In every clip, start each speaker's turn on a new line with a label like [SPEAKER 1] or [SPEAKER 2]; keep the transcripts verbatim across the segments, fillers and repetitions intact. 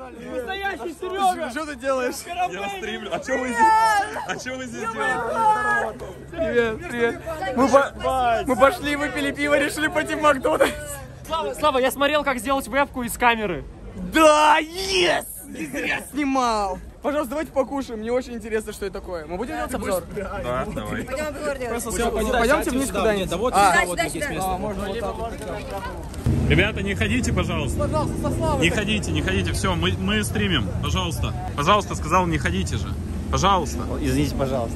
[SPEAKER 1] Настоящий Серега!
[SPEAKER 2] Что ты делаешь?
[SPEAKER 3] Я стримлю. А что вы здесь? А что вы здесь делаете?
[SPEAKER 2] Привет, привет. Мы, по... Мы пошли, выпили пиво, решили пойти в Макдональдс.
[SPEAKER 1] Слава, Слава, я смотрел, как сделать вебку из камеры.
[SPEAKER 2] Да, ес! Не зря снимал. Пожалуйста, давайте покушаем. Мне очень интересно, что это такое. Мы будем делать обзор?
[SPEAKER 3] Да, давай.
[SPEAKER 2] Пойдемте вниз куда-нибудь.
[SPEAKER 4] Да вот
[SPEAKER 2] А,
[SPEAKER 4] вот здесь место.
[SPEAKER 3] Ребята, не ходите, пожалуйста.
[SPEAKER 2] Пожалуйста, со Славой.
[SPEAKER 3] Не ходите, не ходите. Все, мы, мы стримим. Пожалуйста. Пожалуйста, сказал, не ходите же. Пожалуйста.
[SPEAKER 4] Извините, пожалуйста.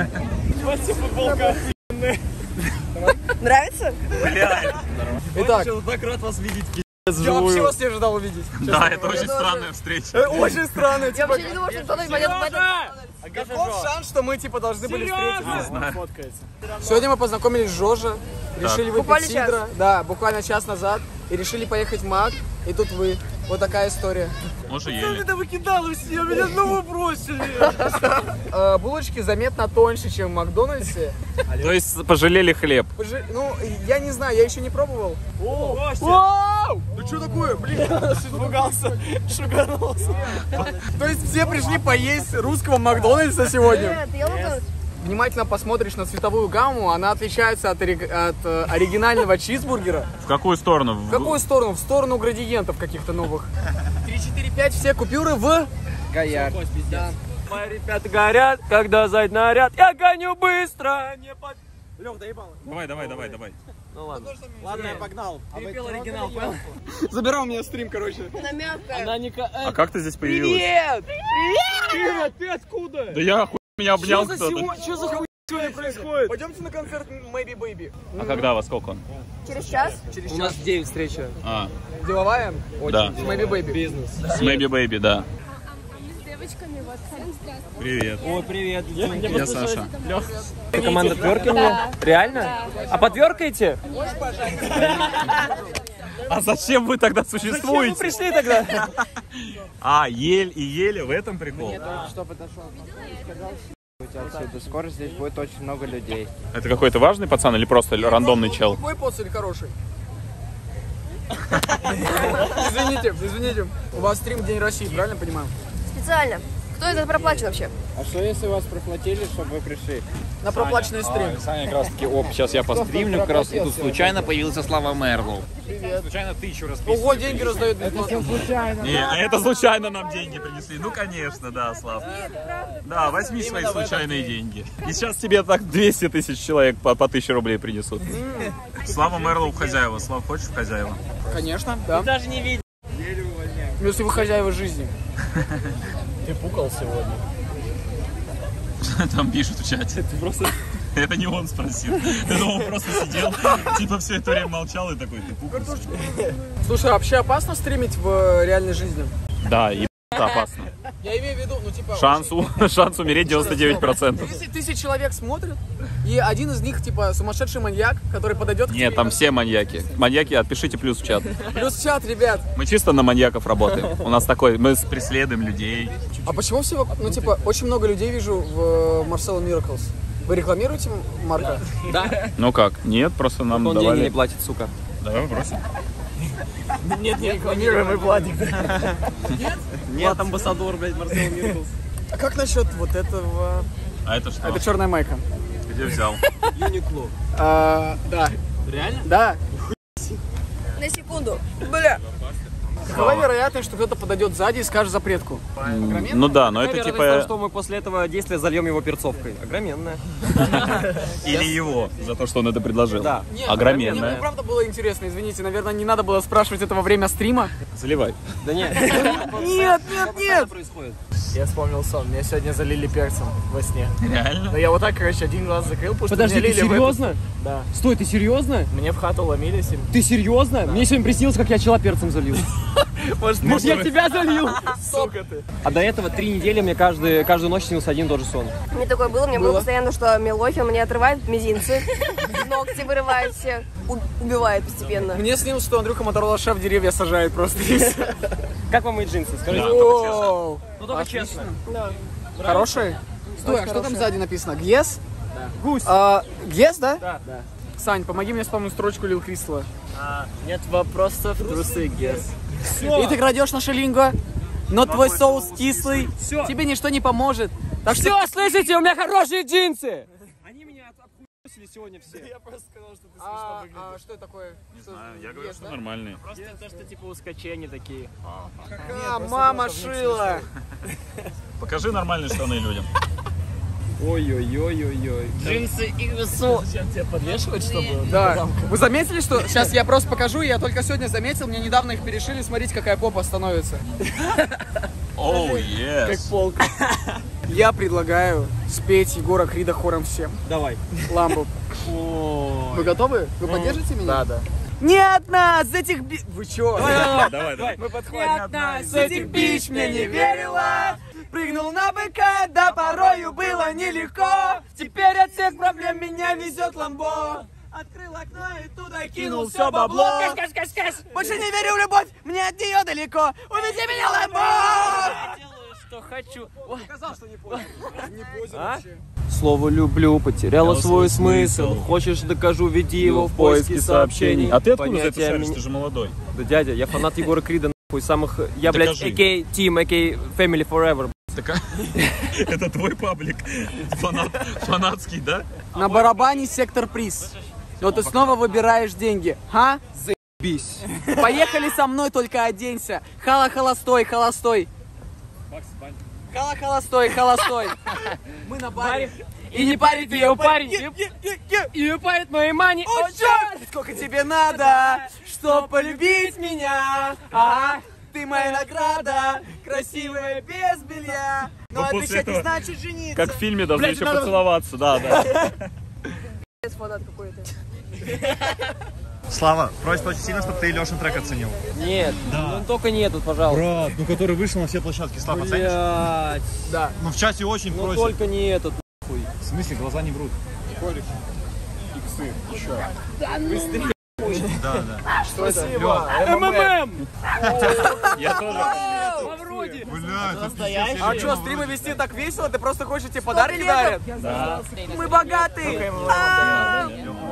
[SPEAKER 5] Нравится?
[SPEAKER 2] Итак,
[SPEAKER 4] Так рад вас видеть.
[SPEAKER 2] я вообще вас не ожидал увидеть.
[SPEAKER 3] Да, это очень странная встреча.
[SPEAKER 2] Э, Очень странно.
[SPEAKER 5] Я
[SPEAKER 2] Типа,
[SPEAKER 5] вообще не думала, что кто-то пойдет в этом.
[SPEAKER 2] каков шанс, что мы типа должны были встретиться?
[SPEAKER 3] знаю.
[SPEAKER 2] Сегодня мы познакомились с Жожа, решили выпить
[SPEAKER 5] Буквально
[SPEAKER 2] сидра. Да, буквально час назад. И решили поехать в Мак. И тут вы. Вот такая история.
[SPEAKER 3] Может, ели.
[SPEAKER 2] Да выкидалось, меня снова бросили. Э, Булочки заметно тоньше, чем в Макдональдсе.
[SPEAKER 3] То есть пожалели хлеб.
[SPEAKER 2] Пожи- Ну, я не знаю, я еще не пробовал. Вау! Ну что такое? Блин, испугался, шуганулся. То есть все пришли поесть русского Макдональдса сегодня?
[SPEAKER 5] Нет, я лукавлюсь.
[SPEAKER 2] Внимательно посмотришь на цветовую гамму, она отличается от, ори- от э, оригинального чизбургера.
[SPEAKER 3] В какую сторону?
[SPEAKER 2] В какую сторону? В сторону градиентов каких-то новых. три, четыре, пять, все купюры в...
[SPEAKER 4] Гояр.
[SPEAKER 1] Мои ребята горят, когда зайд наряд. Я гоню быстро, не под...
[SPEAKER 4] Лёв, доебал.
[SPEAKER 3] Давай, давай, давай, давай.
[SPEAKER 1] Ну ладно.
[SPEAKER 4] Ладно, я погнал.
[SPEAKER 1] Перепел оригинал, понял?
[SPEAKER 2] Забирай у меня стрим, короче.
[SPEAKER 5] Она мягкая.
[SPEAKER 1] Она не... ка-
[SPEAKER 3] А как ты здесь появилась?
[SPEAKER 1] Привет! Привет! Ты откуда?
[SPEAKER 3] Да я охуй меня обнял
[SPEAKER 1] Что за
[SPEAKER 3] кто-то.
[SPEAKER 1] сего- Что за хуй сегодня происходит?
[SPEAKER 2] Пойдемте на концерт Maybe Baby.
[SPEAKER 3] А когда, во сколько он?
[SPEAKER 5] Через час?
[SPEAKER 2] Через
[SPEAKER 1] У
[SPEAKER 2] час.
[SPEAKER 1] нас в девять встреча.
[SPEAKER 3] А,
[SPEAKER 2] Деловая?
[SPEAKER 3] да.
[SPEAKER 2] С Maybe Baby.
[SPEAKER 1] Бизнес.
[SPEAKER 3] С Maybe Baby, да.
[SPEAKER 6] Девочками, вот, всем здравствуйте.
[SPEAKER 3] Привет.
[SPEAKER 1] Ой, привет.
[SPEAKER 3] Я Саша.
[SPEAKER 1] Команда тверкинга? Реально? А подверкаете?
[SPEAKER 3] А зачем вы тогда
[SPEAKER 1] Зачем вы
[SPEAKER 3] существуете?
[SPEAKER 1] пришли тогда?
[SPEAKER 3] А, ель и еле, в этом прикол?
[SPEAKER 4] Что подошел? Отсюда. Скоро здесь будет очень много людей.
[SPEAKER 3] Это какой-то важный пацан или просто рандомный чел?
[SPEAKER 2] Плохой поц или хороший? Извините, извините. У вас стрим День России, правильно понимаю?
[SPEAKER 5] Специально. Кто это проплачен вообще?
[SPEAKER 4] А что если вас проплатили, чтобы вы пришли?
[SPEAKER 2] На проплаченный стрим.
[SPEAKER 7] Саня как раз таки, оп, сейчас я постримлю, как раз и тут случайно появился Слава Мерлоу. Случайно тысячу раз.
[SPEAKER 2] Ого, деньги раздают бесплатно.
[SPEAKER 3] Не, а это случайно нам деньги принесли. Ну, конечно, да, Слав. Да, возьми свои случайные деньги. И сейчас тебе так двести тысяч человек по, по тысяче рублей принесут. Слава Мерлоу в хозяева. Слав, хочешь в хозяева?
[SPEAKER 2] Конечно, да.
[SPEAKER 1] Даже не видел.
[SPEAKER 2] Если вы хозяева жизни.
[SPEAKER 1] Ты пукал сегодня.
[SPEAKER 3] Там пишут в чате.
[SPEAKER 1] Ты просто...
[SPEAKER 3] Это не он спросил. Это он просто сидел, типа все это время молчал и такой, ты пукался.
[SPEAKER 2] Слушай, а вообще опасно стримить в реальной жизни?
[SPEAKER 3] Да, и опасно.
[SPEAKER 2] Я имею в виду, ну типа...
[SPEAKER 3] Шанс, у- шанс умереть девяносто девять процентов.
[SPEAKER 2] Если тысяч человек смотрят, и один из них, типа, сумасшедший маньяк, который подойдет к тебе...
[SPEAKER 3] Нет, там все маньяки. Маньяки, отпишите плюс в чат.
[SPEAKER 2] Плюс чат, ребят.
[SPEAKER 3] Мы чисто на маньяков работаем. У нас такой, мы преследуем людей.
[SPEAKER 2] А почему все, вок- ну типа, очень много людей вижу в Marcelo Miracles. Вы рекламируете Марка?
[SPEAKER 1] Да.
[SPEAKER 3] Ну как? Нет, просто нам
[SPEAKER 1] Он деньги не
[SPEAKER 3] давали.
[SPEAKER 1] платит, сука.
[SPEAKER 3] Давай вопросим.
[SPEAKER 1] Нет, не рекламируемый платик. Нет, амбассадор, блядь, Марсел Мирклс.
[SPEAKER 2] А как насчет вот этого?
[SPEAKER 3] А это что?
[SPEAKER 2] Это черная майка.
[SPEAKER 3] Где взял?
[SPEAKER 1] Юникло.
[SPEAKER 2] А, да.
[SPEAKER 1] Реально?
[SPEAKER 2] Да.
[SPEAKER 5] На секунду. Бля.
[SPEAKER 2] Какова вероятность, что кто-то подойдет сзади и скажет запретку?
[SPEAKER 3] Ну да, но это
[SPEAKER 1] Вероятность того,
[SPEAKER 3] типа...
[SPEAKER 1] что мы после этого действия зальем его перцовкой. Огроменная.
[SPEAKER 3] Или его, за то, что он это предложил.
[SPEAKER 1] Да.
[SPEAKER 2] Нет, Мне,
[SPEAKER 3] Огроменная.
[SPEAKER 2] правда было интересно, извините, наверное, не надо было спрашивать это во время стрима.
[SPEAKER 3] Заливай.
[SPEAKER 1] Да нет.
[SPEAKER 2] Нет, нет, нет!
[SPEAKER 1] Происходит.
[SPEAKER 8] Я вспомнил сон. Меня сегодня залили перцем во сне.
[SPEAKER 3] Реально?
[SPEAKER 8] Но я вот так, короче, один глаз закрыл, потому что
[SPEAKER 1] Подожди,
[SPEAKER 8] меня
[SPEAKER 1] ты
[SPEAKER 8] лили в эту-
[SPEAKER 1] серьезно?
[SPEAKER 8] Да.
[SPEAKER 1] Стой, ты серьезно?
[SPEAKER 8] Мне в хату ломились. и-
[SPEAKER 1] Ты серьезно? Мне сегодня приснилось, как я чела перцем залил.
[SPEAKER 8] Может,
[SPEAKER 1] Может, я тебя залил?
[SPEAKER 8] сука ты.
[SPEAKER 1] А до этого три недели мне каждый, каждую ночь снился один и тот же сон.
[SPEAKER 5] Мне такое было, мне было, постоянно, что Милохин мне отрывает мизинцы, ногти вырывает все, у- убивает постепенно.
[SPEAKER 2] Мне снилось, что Андрюха Моторола шеф деревья сажает просто.
[SPEAKER 1] Как вам мои джинсы? Скажите.
[SPEAKER 2] Воу.
[SPEAKER 1] Ну только честно.
[SPEAKER 5] Да.
[SPEAKER 2] Хороший? Стой, а что там сзади написано? Гес?
[SPEAKER 1] Гусь.
[SPEAKER 2] А, Гес, да?
[SPEAKER 8] Да, да.
[SPEAKER 2] Сань, помоги мне вспомнить строчку Лил Кристалла.
[SPEAKER 8] А, нет вопросов, трусы, гес.
[SPEAKER 2] И ты крадешь наше линго? но твой соус кислый. Тебе ничто не поможет. Так
[SPEAKER 1] Все,
[SPEAKER 2] что...
[SPEAKER 1] слышите, у меня хорошие джинсы! Они меня обхуесили сегодня все.
[SPEAKER 2] Я просто сказал, что ты смешно выглядишь. А что такое?
[SPEAKER 3] Не знаю, я говорю, что нормальные.
[SPEAKER 1] Просто то, что типа ускочения такие.
[SPEAKER 2] А, мама шила.
[SPEAKER 3] Покажи нормальные штаны людям.
[SPEAKER 1] Ой-ой-ой-ой-ой.
[SPEAKER 2] Джинсы и весу.
[SPEAKER 1] Сейчас тебя подвешивать, чтобы...
[SPEAKER 2] Да. Вы заметили, что... Сейчас я просто покажу, я только сегодня заметил, мне недавно их перешили, смотрите, какая попа становится.
[SPEAKER 3] Оу, yes.
[SPEAKER 1] Как полка.
[SPEAKER 2] Я предлагаю спеть Егора Крида хором всем.
[SPEAKER 1] Давай.
[SPEAKER 2] Ламбу.
[SPEAKER 1] О.
[SPEAKER 2] Вы готовы? Вы поддержите меня?
[SPEAKER 1] Да, да.
[SPEAKER 2] Ни одна из этих би... Вы чё?
[SPEAKER 3] Давай, давай.
[SPEAKER 1] Мы подходим.
[SPEAKER 2] Ни одна из этих бич мне не верила. Прыгнул на быка, да порою было нелегко. Теперь от всех проблем меня везет ламбо. Открыл окно и туда кинул все бабло.
[SPEAKER 1] Каш, каш, каш.
[SPEAKER 2] Больше не верю в любовь, мне от нее далеко. Увези меня, ламбо!
[SPEAKER 1] Делаю, что хочу.
[SPEAKER 2] Сказал, что не понял. Не понял
[SPEAKER 1] А?
[SPEAKER 2] вообще.
[SPEAKER 1] Слово «люблю» потеряло
[SPEAKER 3] Дало
[SPEAKER 1] свой
[SPEAKER 3] свой
[SPEAKER 1] смысл.
[SPEAKER 3] смысл.
[SPEAKER 1] Хочешь, докажу, веди его в поиске сообщений.
[SPEAKER 3] А ты откуда за это
[SPEAKER 1] Понятия
[SPEAKER 3] шаришь?
[SPEAKER 1] меня-
[SPEAKER 3] Ты же молодой.
[SPEAKER 1] Да, дядя, я фанат Егора Крида, нахуй, самых... Я, блядь,
[SPEAKER 3] Докажи.
[SPEAKER 1] эй кей Team, эй кей Family Forever.
[SPEAKER 3] Так, а- это твой паблик. Фанат, фанатский, да?
[SPEAKER 2] На барабане сектор приз. Но ты снова выбираешь деньги. Ха? Заебись. Поехали со мной, только оденься. Хала холостой, холостой. Хала холостой, холостой. Мы на баре.
[SPEAKER 1] И не парит ее парень, и не парит моей мани.
[SPEAKER 2] О, черт! Сколько тебе надо, чтоб полюбить меня? Ага. Ты моя награда, красивая без белья. Но
[SPEAKER 3] Ну, после
[SPEAKER 2] отвечать не
[SPEAKER 3] этого,
[SPEAKER 2] значит жениться.
[SPEAKER 3] Как в фильме должны
[SPEAKER 2] Блядь,
[SPEAKER 3] еще
[SPEAKER 2] надо-
[SPEAKER 3] поцеловаться, да, да.
[SPEAKER 5] Фанат какой-то.
[SPEAKER 9] Слава, просит очень сильно, чтобы ты Лешин трек оценил.
[SPEAKER 1] Нет, ну только нет тут, пожалуйста.
[SPEAKER 9] Брат, ну который вышел на все площадки. Слава, оценишь?
[SPEAKER 1] Блядь,
[SPEAKER 2] Да.
[SPEAKER 9] Ну в чате очень
[SPEAKER 1] ну
[SPEAKER 9] просят.
[SPEAKER 1] только не этот.
[SPEAKER 9] В смысле, глаза не врут. Да, да.
[SPEAKER 2] Спасибо.
[SPEAKER 1] МММ!
[SPEAKER 3] Я тоже.
[SPEAKER 1] Мавроди!
[SPEAKER 9] Блядь,
[SPEAKER 2] А что, стримы вести так весело? Ты просто хочешь, тебе подарки дарят? Мы богаты! А,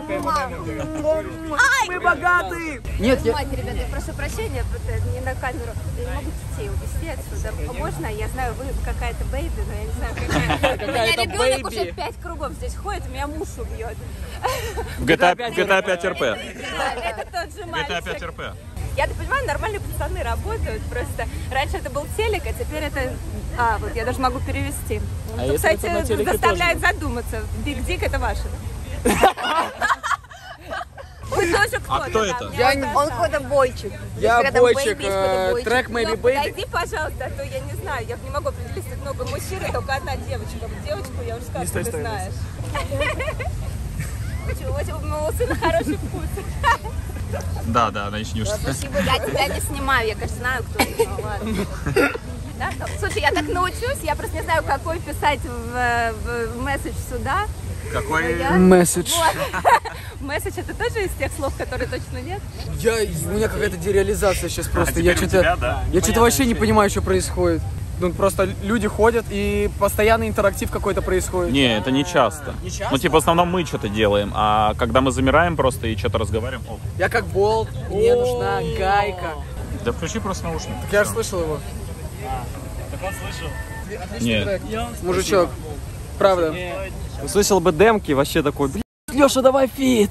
[SPEAKER 2] Мы богаты! Нет, я...
[SPEAKER 6] Мать, ребята, я прошу прощения, просто не на камеру. Я не могу детей увезти отсюда. Можно? Я знаю, вы какая-то бэйби, но я не знаю, какая. У меня ребенок уже пять кругов здесь ходит, меня муж убьет.
[SPEAKER 3] В джи ти эй в джи ти эй пять эр пи.
[SPEAKER 6] Да, это тот же
[SPEAKER 3] джи ти эй пять
[SPEAKER 6] мальчик.
[SPEAKER 3] эр пи.
[SPEAKER 6] Я-то понимаю, нормальные пацаны работают, просто раньше это был телек, а теперь это... А, вот я даже могу перевести.
[SPEAKER 1] А
[SPEAKER 6] Ну,
[SPEAKER 1] если
[SPEAKER 6] кстати,
[SPEAKER 1] это на телеке
[SPEAKER 6] заставляет задуматься. Биг Дик это ваше, да? Вы тоже кто-то
[SPEAKER 3] А кто
[SPEAKER 6] там,
[SPEAKER 3] это?
[SPEAKER 6] я
[SPEAKER 2] Я не-
[SPEAKER 6] вот
[SPEAKER 5] Он какой-то бойчик.
[SPEAKER 2] Я
[SPEAKER 5] Когда
[SPEAKER 2] бойчик,
[SPEAKER 5] Baby, есть какой-то
[SPEAKER 2] э,
[SPEAKER 5] бойчик.
[SPEAKER 2] трек Maybe
[SPEAKER 6] Ну,
[SPEAKER 2] Baby.
[SPEAKER 6] подойди, пожалуйста, а то я не знаю, я не могу определить, тут много мужчин, и только одна девочка. Вот девочку я уже сказала, что ты знаешь. Очень- очень- У моего сына хороший вкус.
[SPEAKER 3] Да, да, начнешь.
[SPEAKER 5] Спасибо, я тебя не снимаю, я, конечно, знаю, кто это. Ну, ладно.
[SPEAKER 6] Да? Слушай, я так научусь, я просто не знаю, какой писать в, в месседж сюда.
[SPEAKER 3] Какой?
[SPEAKER 6] Я-
[SPEAKER 2] Месседж.
[SPEAKER 6] Вот. Месседж это тоже из тех слов, которые точно нет?
[SPEAKER 2] Я, у меня какая-то дереализация сейчас просто.
[SPEAKER 3] А
[SPEAKER 2] я
[SPEAKER 3] теперь у
[SPEAKER 2] что-то,
[SPEAKER 3] тебя, да?
[SPEAKER 2] я что-то вообще не понимаю, что происходит. Ну просто люди ходят и постоянный интерактив какой-то происходит.
[SPEAKER 3] Не, это не часто.
[SPEAKER 2] Не часто?
[SPEAKER 3] Ну, типа, в основном мы что-то делаем, а когда мы замираем просто и что-то разговариваем, оп.
[SPEAKER 2] Я как болт, мне нужна гайка.
[SPEAKER 3] Да включи просто наушники.
[SPEAKER 2] Так я же
[SPEAKER 3] всё.
[SPEAKER 2] слышал его.
[SPEAKER 3] Нет.
[SPEAKER 2] Мужичок. Правда.
[SPEAKER 1] Услышал бы демки, вообще такой, блядь, Леша, давай фит.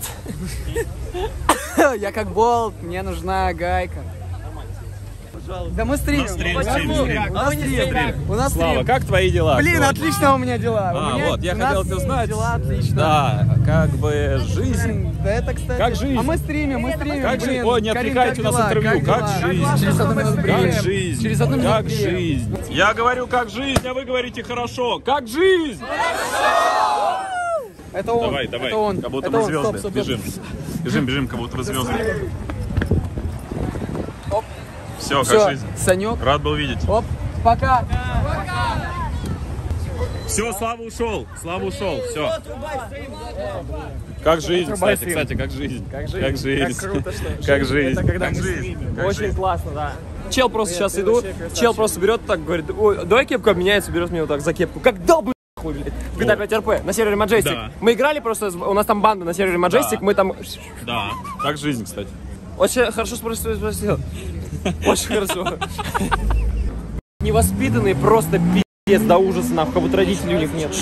[SPEAKER 2] Я как болт, мне нужна гайка. Да мы стримим.
[SPEAKER 3] стрим,
[SPEAKER 2] Почему?
[SPEAKER 3] стрим, стрим.
[SPEAKER 2] У нас стрим. У нас
[SPEAKER 3] Слава,
[SPEAKER 2] стрим.
[SPEAKER 3] как твои дела?
[SPEAKER 2] Блин,
[SPEAKER 3] сегодня?
[SPEAKER 2] отлично у меня дела.
[SPEAKER 3] А,
[SPEAKER 2] у меня,
[SPEAKER 3] вот, я
[SPEAKER 2] у нас
[SPEAKER 3] хотел тебя узнать.
[SPEAKER 2] Дела отлично.
[SPEAKER 3] Да, как бы жизнь.
[SPEAKER 2] Да это, кстати.
[SPEAKER 3] Как жизнь?
[SPEAKER 2] А мы стримим, мы стримим.
[SPEAKER 3] Как
[SPEAKER 2] блин.
[SPEAKER 3] жизнь? Ой, не
[SPEAKER 2] Карин,
[SPEAKER 3] отвлекайте, у
[SPEAKER 2] как
[SPEAKER 3] нас
[SPEAKER 2] дела?
[SPEAKER 3] интервью. Как
[SPEAKER 2] дела?
[SPEAKER 3] жизнь?
[SPEAKER 2] Через одну минуту
[SPEAKER 3] Как
[SPEAKER 2] приедем.
[SPEAKER 3] жизнь?
[SPEAKER 2] Через одну минуту
[SPEAKER 3] Как
[SPEAKER 2] приедем.
[SPEAKER 3] жизнь? Я говорю, как жизнь, а вы говорите хорошо. Как жизнь?
[SPEAKER 2] Это он.
[SPEAKER 3] Давай, давай.
[SPEAKER 2] Это он.
[SPEAKER 3] Как будто
[SPEAKER 2] это
[SPEAKER 3] мы
[SPEAKER 2] он.
[SPEAKER 3] звезды.
[SPEAKER 2] Стоп, стоп, стоп.
[SPEAKER 3] Бежим. Бежим, бежим, как будто мы звезды.
[SPEAKER 2] Оп.
[SPEAKER 3] Все, как
[SPEAKER 2] Все,
[SPEAKER 3] жизнь.
[SPEAKER 2] Санек.
[SPEAKER 3] Рад был видеть.
[SPEAKER 2] Оп, пока.
[SPEAKER 3] Все, Слава ушел. Слава ушел. Все. Как жизнь, кстати, кстати, как жизнь. Как жизнь. Как жизнь.
[SPEAKER 1] Как круто, что
[SPEAKER 3] Как жизнь.
[SPEAKER 1] Это когда
[SPEAKER 3] Как
[SPEAKER 1] мы
[SPEAKER 3] жизнь. Как
[SPEAKER 1] Очень
[SPEAKER 3] жизнь.
[SPEAKER 1] классно, да. Чел просто сейчас иду, чел просто берет так, говорит, ой, давай кепку обменяется, берет меня вот так за кепку. Как долбый хуй, блядь. В джи ти эй пять эр пи на сервере Majestic.
[SPEAKER 3] Да.
[SPEAKER 1] Мы играли просто, у нас там банда на сервере Majestic,
[SPEAKER 3] Да.
[SPEAKER 1] мы там...
[SPEAKER 3] Да, как жизнь, кстати.
[SPEAKER 1] Очень хорошо спросил. Очень хорошо. невоспитанные, просто пиздец до ужаса, нахуй, как будто родителей у них нет.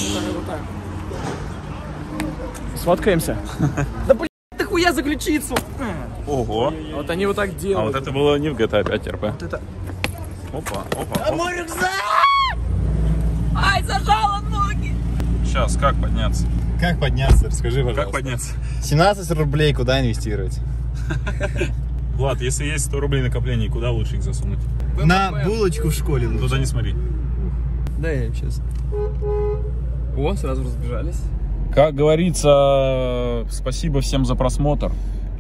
[SPEAKER 8] Сфоткаемся.
[SPEAKER 1] Да блин, ты хуя за ключицу!
[SPEAKER 3] Ого.
[SPEAKER 8] Вот они вот так делают.
[SPEAKER 3] А вот это было не в джи ти эй пять эр пи.
[SPEAKER 8] Вот это...
[SPEAKER 3] Опа, опа, опа.
[SPEAKER 1] Мой рюкзак! Ай, зажала ноги!
[SPEAKER 3] Сейчас, как подняться?
[SPEAKER 9] Как подняться? Расскажи, пожалуйста.
[SPEAKER 3] Как подняться?
[SPEAKER 9] семнадцать рублей куда инвестировать?
[SPEAKER 3] Влад, если есть сто рублей накоплений, куда лучше их засунуть?
[SPEAKER 9] На булочку в школе лучше.
[SPEAKER 3] Туда не смотри.
[SPEAKER 1] Да, я им сейчас. О, сразу разбежались.
[SPEAKER 3] Как говорится, спасибо всем за просмотр.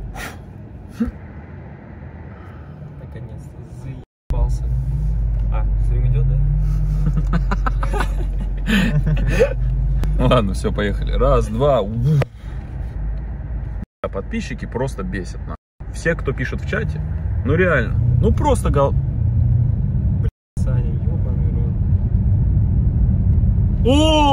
[SPEAKER 1] Наконец-то заебался. А, стрим идет, да?
[SPEAKER 3] Ладно, все, поехали. Раз, два. Подписчики просто бесят. Нахуй. Все, кто пишет в чате, ну реально, ну просто гол...
[SPEAKER 1] Саня, ёбаный рот.
[SPEAKER 3] О!